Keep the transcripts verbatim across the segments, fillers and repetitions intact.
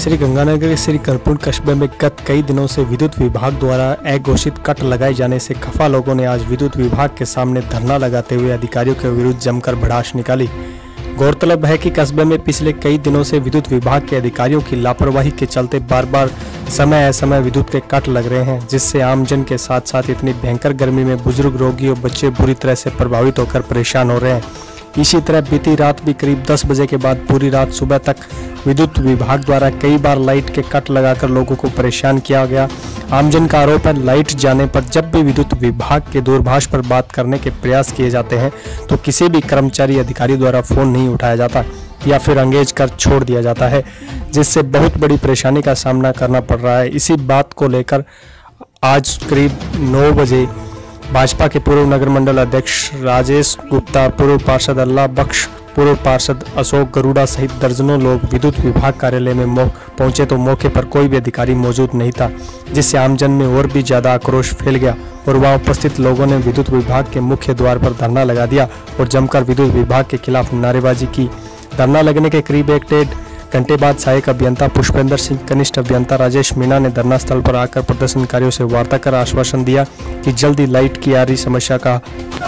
श्रीगंगानगर के श्री कर्पूर कस्बे में गत कई दिनों से विद्युत विभाग द्वारा अघोषित कट लगाए जाने से खफा लोगों ने आज विद्युत विभाग के सामने धरना लगाते हुए अधिकारियों के विरुद्ध जमकर भड़ास निकाली। गौरतलब है कि कस्बे में पिछले कई दिनों से विद्युत विभाग के अधिकारियों की लापरवाही के चलते बार बार समय असमय विद्युत के कट लग रहे हैं, जिससे आमजन के साथ साथ इतनी भयंकर गर्मी में बुजुर्ग, रोगी और बच्चे बुरी तरह से प्रभावित होकर परेशान हो रहे हैं। इसी तरह बीती रात भी करीब दस बजे के बाद पूरी रात सुबह तक विद्युत विभाग द्वारा कई बार लाइट के कट लगाकर लोगों को परेशान किया गया। आमजन का आरोप है, लाइट जाने पर जब भी विद्युत विभाग के दूरभाष पर बात करने के प्रयास किए जाते हैं तो किसी भी कर्मचारी अधिकारी द्वारा फोन नहीं उठाया जाता या फिर अंगेज कर छोड़ दिया जाता है, जिससे बहुत बड़ी परेशानी का सामना करना पड़ रहा है। इसी बात को लेकर आज करीब नौ बजे भाजपा के पूर्व नगर मंडल अध्यक्ष राजेश गुप्ता, पूर्व पार्षद अल्लाह बख्श, पूर्व पार्षद अशोक गरुड़ा सहित दर्जनों लोग विद्युत विभाग कार्यालय में पहुंचे तो मौके पर कोई भी अधिकारी मौजूद नहीं था, जिससे आमजन में और भी ज्यादा आक्रोश फैल गया और वहां उपस्थित लोगों ने विद्युत विभाग के मुख्य द्वार पर धरना लगा दिया और जमकर विद्युत विभाग के खिलाफ नारेबाजी की। धरना लगने के करीब एक डेढ़ घंटे बाद सहायक अभियंता पुष्पेंद्र सिंह, कनिष्ठ अभियंता राजेश मीणा ने धरना स्थल पर आकर प्रदर्शनकारियों से वार्ता कर आश्वासन दिया कि जल्द ही लाइट की आ रही समस्या का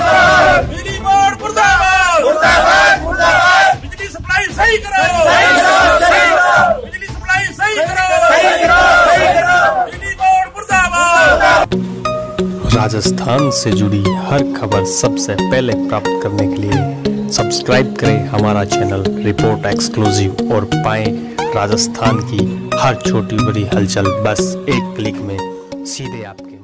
बिजली सप्लाई सही करो, बिजली सप्लाई सही करो, बिजली बोर्ड मुर्दाबाद। राजस्थान से जुड़ी हर खबर सबसे पहले प्राप्त करने के लिए सब्सक्राइब करें हमारा चैनल रिपोर्ट एक्सक्लूसिव और पाएं राजस्थान की हर छोटी बड़ी हलचल बस एक क्लिक में सीधे आपके